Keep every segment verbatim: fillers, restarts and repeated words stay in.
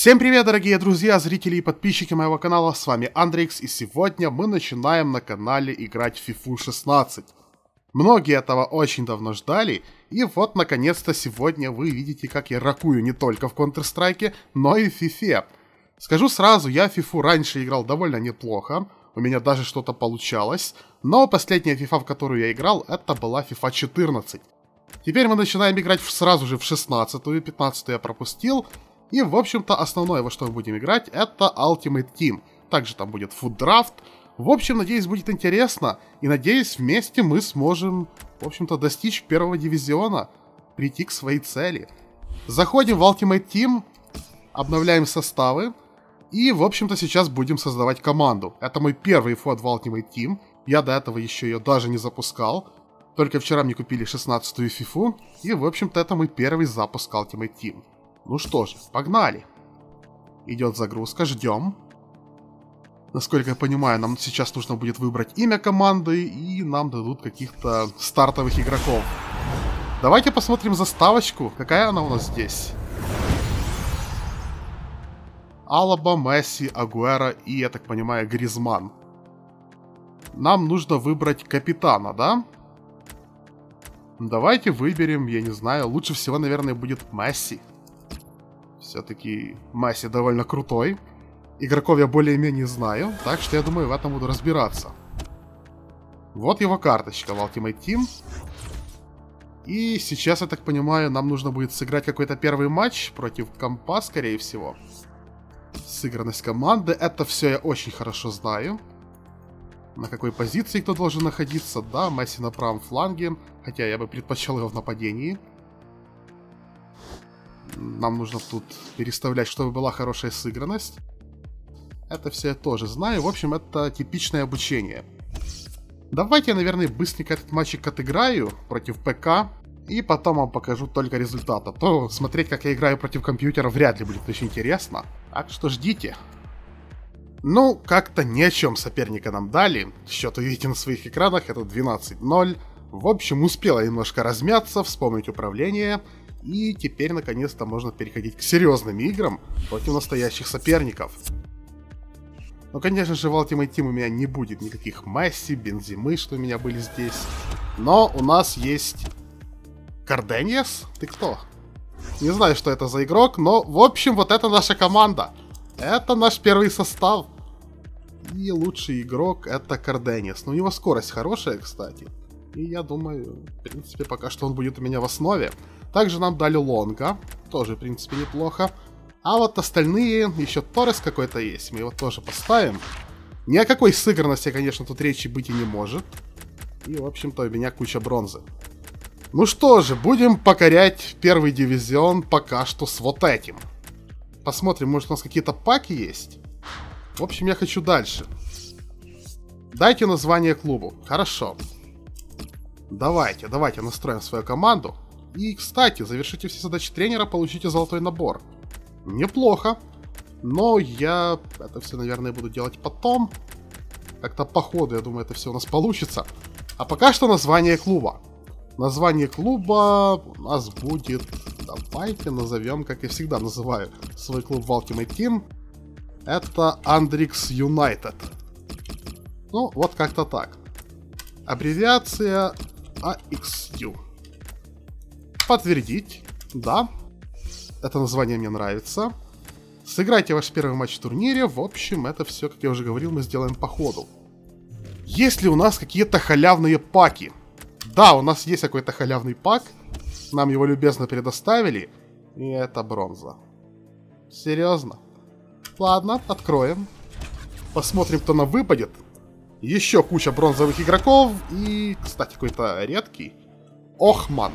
Всем привет, дорогие друзья, зрители и подписчики моего канала, с вами Андрикс, и сегодня мы начинаем на канале играть в фифу шестнадцать. Многие этого очень давно ждали, и вот наконец-то сегодня вы видите, как я ракую не только в Counter-Strike, но и в фифе. Скажу сразу, я в фифу раньше играл довольно неплохо, у меня даже что-то получалось, но последняя фифа, в которую я играл, это была фифа четырнадцать. Теперь мы начинаем играть сразу же в шестнадцатую, пятнадцатую я пропустил. И, в общем-то, основное, во что мы будем играть, это Ultimate Team. Также там будет Food Draft. В общем, надеюсь, будет интересно. И, надеюсь, вместе мы сможем, в общем-то, достичь первого дивизиона. Прийти к своей цели. Заходим в Ultimate Team. Обновляем составы. И, в общем-то, сейчас будем создавать команду. Это мой первый вход в Ultimate Team. Я до этого еще ее даже не запускал. Только вчера мне купили шестнадцатую фифу. И, в общем-то, это мой первый запуск Ultimate Team. Ну что же, погнали. Идет загрузка, ждем. Насколько я понимаю, нам сейчас нужно будет выбрать имя команды, и нам дадут каких-то стартовых игроков. Давайте посмотрим заставочку. Какая она у нас здесь? Алаба, Месси, Агуэро и, я так понимаю, Гризман. Нам нужно выбрать капитана, да? Давайте выберем, я не знаю, лучше всего, наверное, будет Месси. Все-таки Месси довольно крутой. Игроков я более-менее знаю, так что я думаю, в этом буду разбираться. Вот его карточка в Ultimate Team. И сейчас, я так понимаю, нам нужно будет сыграть какой-то первый матч против компа, скорее всего. Сыгранность команды, это все я очень хорошо знаю. На какой позиции кто должен находиться, да, Месси на правом фланге, хотя я бы предпочел его в нападении. Нам нужно тут переставлять, чтобы была хорошая сыгранность. Это все я тоже знаю. В общем, это типичное обучение. Давайте я, наверное, быстренько этот матчик отыграю против ПК. И потом вам покажу только результат. А то смотреть, как я играю против компьютера, вряд ли будет очень интересно. Так что ждите. Ну, как-то ни о чем соперника нам дали. Счет вы видите на своих экранах, это двенадцать ноль. В общем, успела немножко размяться, вспомнить управление. И теперь, наконец-то, можно переходить к серьезным играм против настоящих соперников. Но, конечно же, в Ultimate Team у меня не будет никаких Месси, Бензимы, что у меня были здесь. Но у нас есть... Кардениас? Ты кто? Не знаю, что это за игрок, но, в общем, вот это наша команда. Это наш первый состав. И лучший игрок это Кардениас. Но у него скорость хорошая, кстати. И я думаю, в принципе, пока что он будет у меня в основе. Также нам дали Лонга, тоже, в принципе, неплохо. А вот остальные, еще Торрес какой-то есть, мы его тоже поставим. Ни о какой сыгранности, конечно, тут речи быть и не может. И, в общем-то, у меня куча бронзы. Ну что же, будем покорять первый дивизион пока что с вот этим. Посмотрим, может у нас какие-то паки есть. В общем, я хочу дальше. Дайте название клубу. Хорошо. Давайте, давайте настроим свою команду. И, кстати, завершите все задачи тренера, получите золотой набор. Неплохо. Но я это все, наверное, буду делать потом. Как-то по ходу, я думаю, это все у нас получится. А пока что название клуба. Название клуба у нас будет... Давайте назовем, как я всегда называю свой клуб в Ultimate Team. Это Андрикс Юнайтед. Ну, вот как-то так. Аббревиация эй икс ю. Подтвердить. Да. Это название мне нравится. Сыграйте ваш первый матч в турнире. В общем, это все, как я уже говорил, мы сделаем по ходу. Есть ли у нас какие-то халявные паки? Да, у нас есть какой-то халявный пак. Нам его любезно предоставили. И это бронза. Серьезно? Ладно, откроем. Посмотрим, кто нам выпадет. Еще куча бронзовых игроков. И, кстати, какой-то редкий. Охман.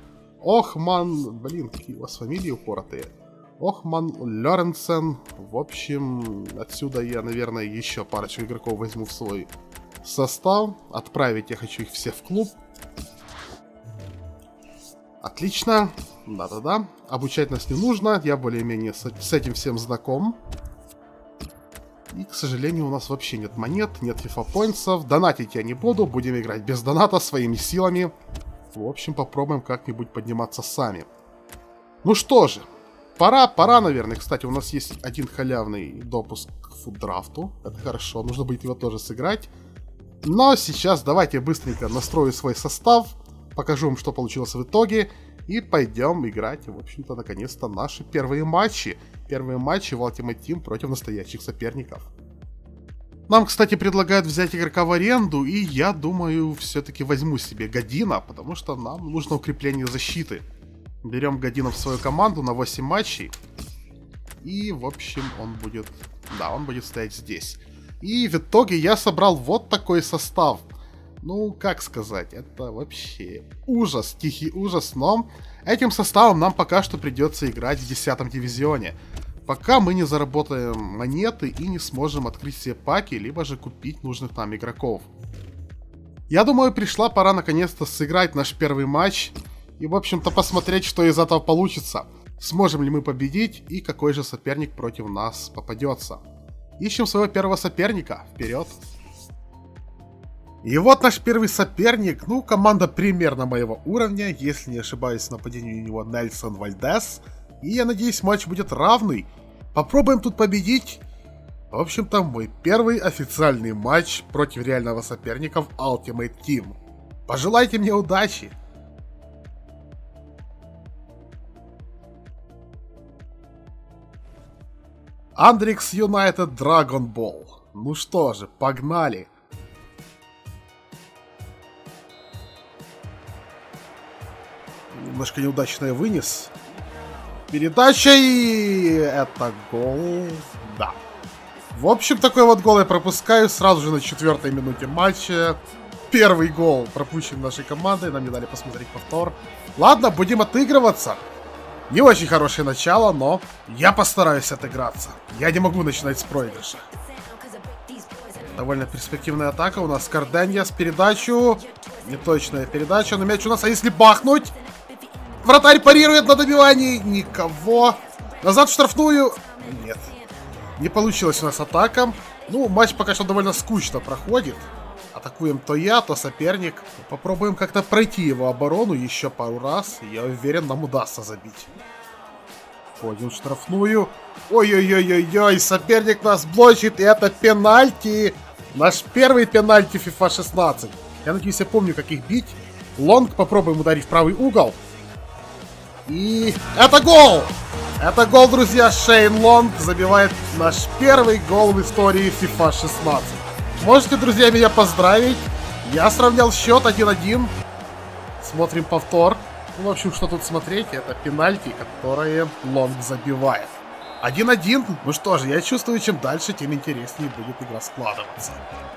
Охман, блин, какие у вас фамилии упоротые. Охман Лоренсен. В общем, отсюда я, наверное, еще парочку игроков возьму в свой состав. Отправить я хочу их все в клуб. Отлично. Да-да-да. Обучать нас не нужно. Я более-менее с, с этим всем знаком. И, к сожалению, у нас вообще нет монет, нет фифа-поинтсов. Донатить я не буду. Будем играть без доната, своими силами. В общем, попробуем как-нибудь подниматься сами. Ну что же, пора, пора, наверное. Кстати, у нас есть один халявный допуск к фуддрафту. Это хорошо, нужно будет его тоже сыграть. Но сейчас давайте быстренько настрою свой состав, покажу вам, что получилось в итоге, и пойдем играть, в общем-то, наконец-то наши первые матчи. Первые матчи в Ultimate Team против настоящих соперников. Нам, кстати, предлагают взять игрока в аренду, и я думаю, все-таки возьму себе Година, потому что нам нужно укрепление защиты. Берем Година в свою команду на восемь матчей, и, в общем, он будет, да, он будет стоять здесь. И в итоге я собрал вот такой состав. Ну, как сказать, это вообще ужас, тихий ужас, но этим составом нам пока что придется играть в десятом дивизионе. Пока мы не заработаем монеты и не сможем открыть все паки, либо же купить нужных нам игроков. Я думаю, пришла пора наконец-то сыграть наш первый матч и, в общем-то, посмотреть, что из этого получится. Сможем ли мы победить и какой же соперник против нас попадется. Ищем своего первого соперника. Вперед! И вот наш первый соперник. Ну, команда примерно моего уровня. Если не ошибаюсь, в нападении у него Нельсон Вальдес. И я надеюсь, матч будет равный. Попробуем тут победить. В общем-то, мой первый официальный матч против реального соперника в Ultimate Team. Пожелайте мне удачи! Андрикс Юнайтед Драгон Болл. Ну что же, погнали. Немножко неудачно я вынес. Передача, и это гол. Да. В общем, такой вот гол я пропускаю сразу же на четвертой минуте матча. Первый гол пропущен нашей командой. Нам не дали посмотреть повтор. Ладно, будем отыгрываться. Не очень хорошее начало, но я постараюсь отыграться. Я не могу начинать с проигрыша. Довольно перспективная атака. У нас Карденья с передачу. Неточная передача, но мяч у нас. А если бахнуть? Вратарь парирует на добивании. Никого. Назад в штрафную. Нет. Не получилась у нас атака. Ну, матч пока что довольно скучно проходит. Атакуем то я, то соперник. Попробуем как-то пройти его оборону еще пару раз. Я уверен, нам удастся забить. Входим в штрафную. Ой-ой-ой-ой-ой, соперник нас блочит, и это пенальти. Наш первый пенальти фифа шестнадцать. Я надеюсь, я помню, как их бить. Лонг, попробуем ударить в правый угол. И это гол! Это гол, друзья. Шейн Лонг забивает наш первый гол в истории фифа шестнадцать. Можете, друзья, меня поздравить. Я сравнял счет один-один. Смотрим повтор. Ну, в общем, что тут смотреть? Это пенальти, которые Лонг забивает. один-один. Ну что же, я чувствую, чем дальше, тем интереснее будет игра складываться.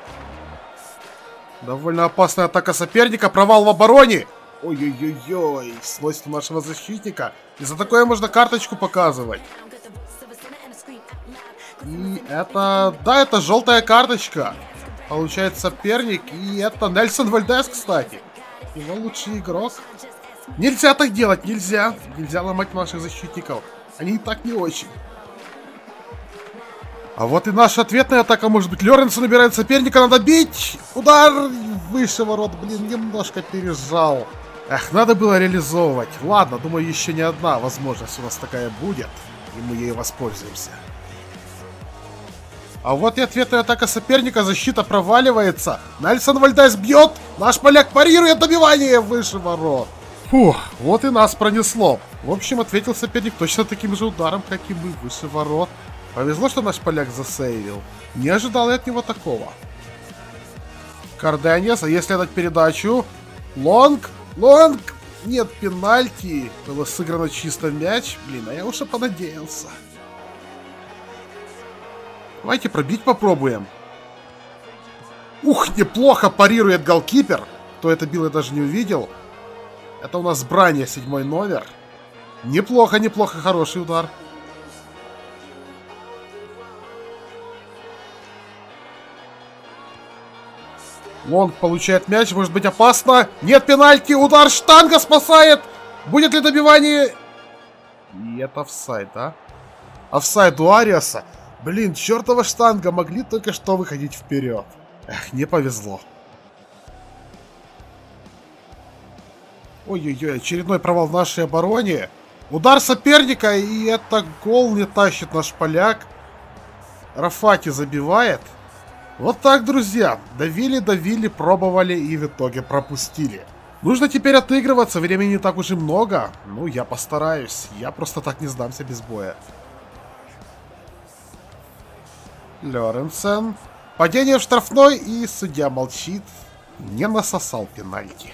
Довольно опасная атака соперника. Провал в обороне. Ой-ой-ой-ой. Сносит нашего защитника. И за такое можно карточку показывать. И это... Да, это желтая карточка. Получает соперник. И это Нельсон Вальдес, кстати. Его лучший игрок. Нельзя так делать, нельзя. Нельзя ломать наших защитников. Они и так не очень. А вот и наша ответная атака может быть. Лоренцо набирает соперника, надо бить. Удар выше ворот, блин, немножко пережал. Эх, надо было реализовывать. Ладно, думаю, еще не одна возможность у нас такая будет. И мы ей воспользуемся. А вот и ответная атака соперника. Защита проваливается. Нельсон Вальдес бьет. Наш поляк парирует, добивание выше ворот. Фух, вот и нас пронесло. В общем, ответил соперник точно таким же ударом, как и мы, выше ворот. Повезло, что наш поляк засейвил. Не ожидал я от него такого. Карденьяс, а если дать передачу? Лонг, Лонг. Нет, пенальти. Было сыграно чисто мяч. Блин, а я уже понадеялся. Давайте пробить попробуем. Ух, неплохо парирует голкипер. Кто это бил, я даже не увидел. Это у нас Бранья, седьмой номер. Неплохо, неплохо, хороший удар. Лонг получает мяч, может быть опасно. Нет, пенальти, удар, штанга спасает. Будет ли добивание? И это офсайд, да? Офсайд у Ариаса. Блин, чертова штанга, могли только что выходить вперед. Эх, не повезло. Ой-ой-ой, очередной провал в нашей обороне. Удар соперника, и это гол не тащит наш поляк. Рафати забивает. Вот так, друзья. Давили, давили, пробовали и в итоге пропустили. Нужно теперь отыгрываться, времени не так уж и много. Ну, я постараюсь. Я просто так не сдамся без боя. Лоренсен. Падение в штрафной, и судья молчит. Не насосал пенальти.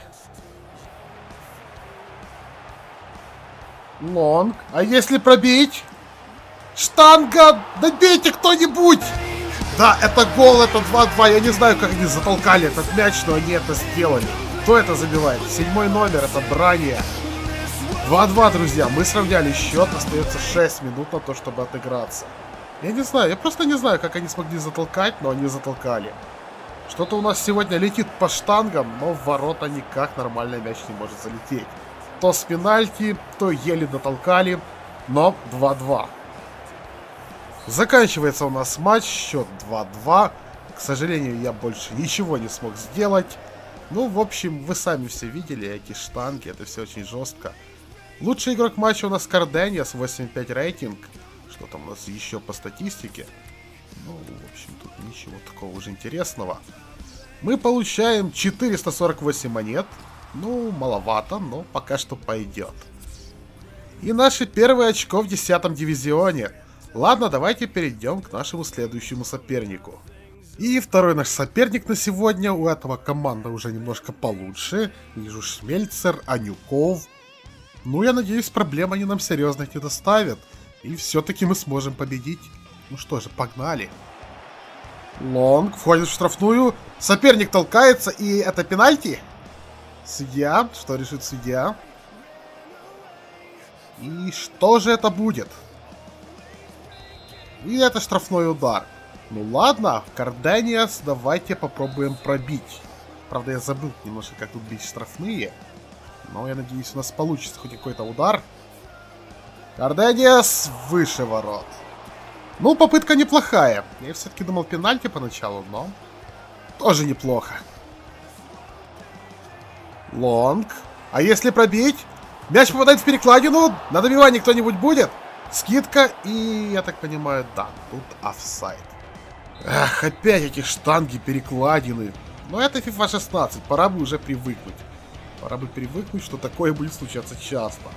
Лонг. А если пробить? Штанга! Добейте кто-нибудь! Да, это гол, это два-два. Я не знаю, как они затолкали этот мяч, но они это сделали. Кто это забивает? Седьмой номер, это Брания. два-два, друзья. Мы сравняли счет. Остается шесть минут на то, чтобы отыграться. Я не знаю, я просто не знаю, как они смогли затолкать, но они затолкали. Что-то у нас сегодня летит по штангам, но в ворота никак нормально мяч не может залететь. То с пенальти, то еле дотолкали, но два-два. Заканчивается у нас матч, счет два-два. К сожалению, я больше ничего не смог сделать. Ну, в общем, вы сами все видели эти штанги, это все очень жестко. Лучший игрок матча у нас Кардениас, восемь пять рейтинг. Что там у нас еще по статистике? Ну, в общем, тут ничего такого уже интересного. Мы получаем четыреста сорок восемь монет. Ну, маловато, но пока что пойдет. И наше первое очко в десятом дивизионе. Ладно, давайте перейдем к нашему следующему сопернику. И второй наш соперник на сегодня. У этого команда уже немножко получше. Вижу Шмельцер, Анюков. Ну, я надеюсь, проблем они нам серьезных не доставят. И все-таки мы сможем победить. Ну что же, погнали. Лонг входит в штрафную. Соперник толкается, и это пенальти. Судья. Что решит судья? И что же это будет? И это штрафной удар. Ну ладно, Кардениас, давайте попробуем пробить. Правда, я забыл немножко, как тут бить штрафные. Но я надеюсь, у нас получится хоть какой-то удар. Кардениас выше ворот. Ну, попытка неплохая. Я все-таки думал пенальти поначалу, но тоже неплохо. Лонг. А если пробить? Мяч попадает в перекладину. На добивание кто-нибудь будет? Скидка и, я так понимаю, да, тут офсайд. Эх, опять эти штанги, перекладины. Но это FIFA шестнадцать, пора бы уже привыкнуть. Пора бы привыкнуть, что такое будет случаться часто.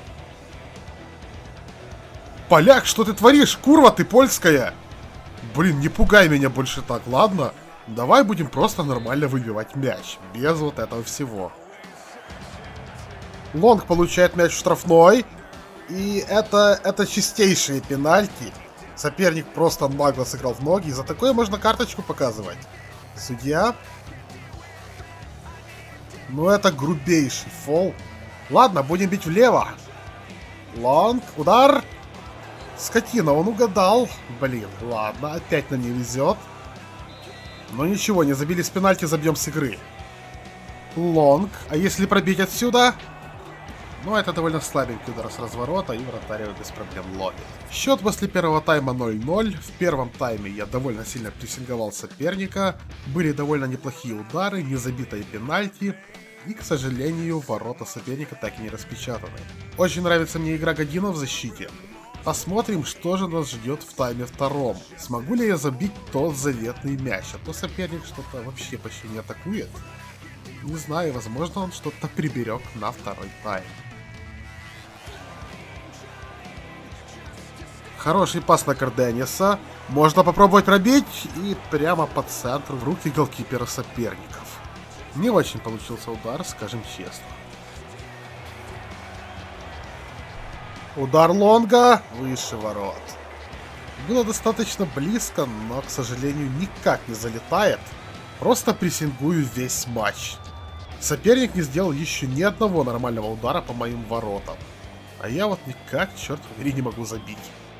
Поляк, что ты творишь? Курва ты польская! Блин, не пугай меня больше так, ладно? Давай будем просто нормально выбивать мяч, без вот этого всего. Лонг получает мяч в штрафной. И это, это чистейшие пенальти. Соперник просто нагло сыграл в ноги. И за такое можно карточку показывать. Судья. Ну это грубейший фол. Ладно, будем бить влево. Лонг, удар. Скотина, он угадал. Блин, ладно, опять нам не везет. Но ничего, не забили с пенальти, забьем с игры. Лонг, а если пробить отсюда? Ну, это довольно слабенький удар с разворота, и вратарь его без проблем ловит. Счет после первого тайма ноль-ноль. В первом тайме я довольно сильно прессинговал соперника. Были довольно неплохие удары, незабитые пенальти. И, к сожалению, ворота соперника так и не распечатаны. Очень нравится мне игра Година в защите. Посмотрим, что же нас ждет в тайме втором. Смогу ли я забить тот заветный мяч? А то соперник что-то вообще почти не атакует. Не знаю, возможно, он что-то приберег на второй тайм. Хороший пас на Кардениаса. Можно попробовать пробить. И прямо по центру в руки голкипера соперников. Не очень получился удар, скажем честно. Удар Лонга выше ворот. Было достаточно близко, но, к сожалению, никак не залетает. Просто прессингую весь матч. Соперник не сделал еще ни одного нормального удара по моим воротам. А я вот никак, черт побери, не могу забить.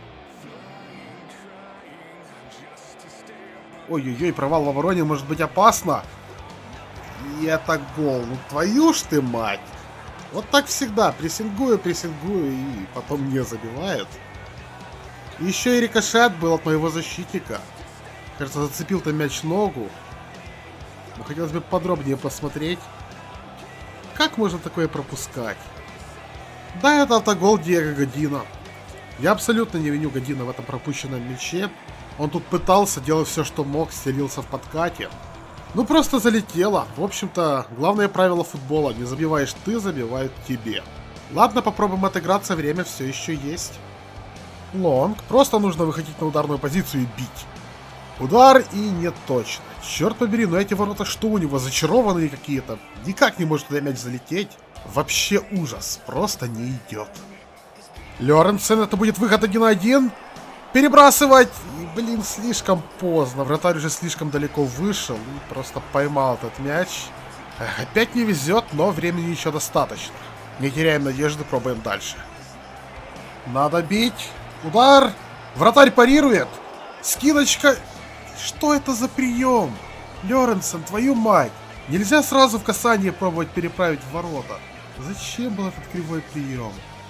Ой-ой-ой, провал в обороне может быть опасно. И это гол. Ну твою ж ты мать. Вот так всегда. Прессингую, прессингую и потом не забивают. Еще и рикошет был от моего защитника. Кажется, зацепил там мяч ногу. Но хотелось бы подробнее посмотреть. Как можно такое пропускать? Да, это автогол Диего Година. Я абсолютно не виню Година в этом пропущенном мяче. Он тут пытался, делать все, что мог, стелился в подкате. Ну, просто залетело. В общем-то, главное правило футбола. Не забиваешь ты, забивают тебе. Ладно, попробуем отыграться, время все еще есть. Лонг. Просто нужно выходить на ударную позицию и бить. Удар и не точно. Черт побери, но эти ворота что у него, зачарованные какие-то? Никак не может туда мяч залететь. Вообще ужас. Просто не идет. Лоренсен, это будет выход один на один. Перебрасывать. И, блин, слишком поздно. Вратарь уже слишком далеко вышел. И просто поймал этот мяч. Эх, опять не везет, но времени еще достаточно. Не теряем надежды, пробуем дальше. Надо бить. Удар. Вратарь парирует. Скидочка. Что это за прием? Лоренсен, твою мать. Нельзя сразу в касание пробовать переправить в ворота. Зачем был этот кривой прием?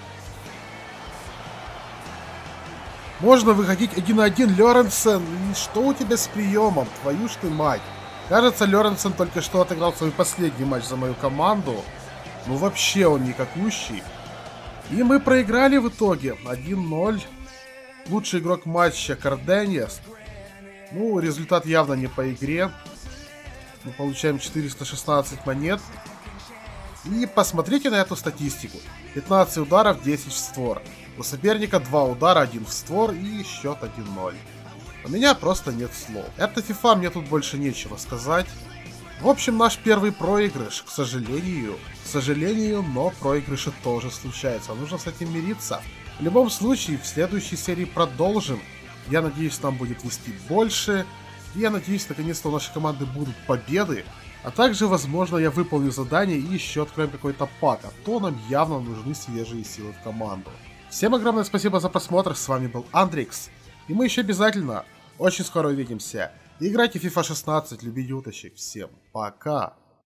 Можно выходить один на один, Лоренсен. Что у тебя с приемом? Твою ж ты мать. Кажется, Лоренсен только что отыграл свой последний матч за мою команду. Ну вообще он никакущий. И мы проиграли в итоге. один ноль. Лучший игрок матча Карденьес. Ну, результат явно не по игре. Мы получаем четыреста шестнадцать монет. И посмотрите на эту статистику. пятнадцать ударов, десять в створ. У соперника два удара, один в створ и счет один ноль. У меня просто нет слов. Это FIFA, мне тут больше нечего сказать. В общем, наш первый проигрыш, к сожалению. К сожалению, но проигрыши тоже случаются. Нужно с этим мириться. В любом случае, в следующей серии продолжим. Я надеюсь, нам будет вести больше. И я надеюсь, наконец-то у нашей команды будут победы. А также, возможно, я выполню задание и еще откроем какой-то пак. А то нам явно нужны свежие силы в команду. Всем огромное спасибо за просмотр. С вами был Андрикс. И мы еще обязательно очень скоро увидимся. Играйте в FIFA шестнадцать, любите уточек. Всем пока.